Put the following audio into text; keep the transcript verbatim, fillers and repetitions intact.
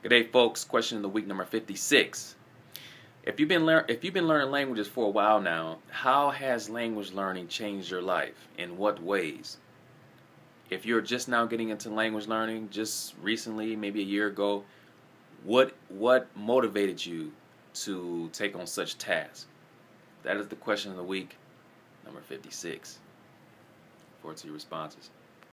Good day, folks. Question of the week number fifty-six. If you've been lear if you've been learning languages for a while now, how has language learning changed your life? In what ways? If you're just now getting into language learning, just recently, maybe a year ago, what what motivated you to take on such tasks? That is the question of the week, number fifty-six. Forward to your responses.